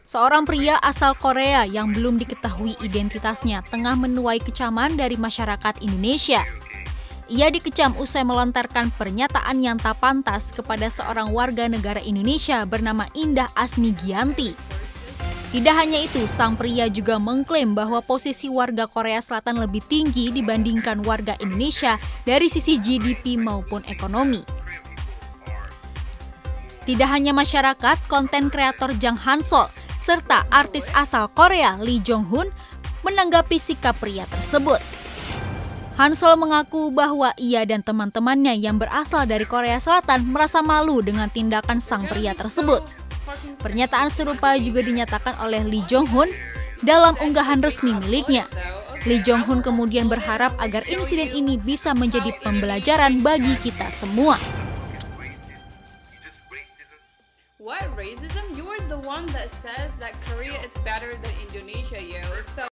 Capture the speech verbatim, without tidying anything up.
Seorang pria asal Korea yang belum diketahui identitasnya tengah menuai kecaman dari masyarakat Indonesia. Ia dikecam usai melontarkan pernyataan yang tak pantas kepada seorang warga negara Indonesia bernama Indah Asmigianti. Tidak hanya itu, sang pria juga mengklaim bahwa posisi warga Korea Selatan lebih tinggi dibandingkan warga Indonesia dari sisi G D P maupun ekonomi. Tidak hanya masyarakat, konten kreator Jang Hansol serta artis asal Korea Lee Jong Hun menanggapi sikap pria tersebut. Hansol mengaku bahwa ia dan teman-temannya yang berasal dari Korea Selatan merasa malu dengan tindakan sang pria tersebut. Pernyataan serupa juga dinyatakan oleh Lee Jong Hun dalam unggahan resmi miliknya. Lee Jong Hun kemudian berharap agar insiden ini bisa menjadi pembelajaran bagi kita semua. What racism? You are the one that says that Korea is better than Indonesia, yo. So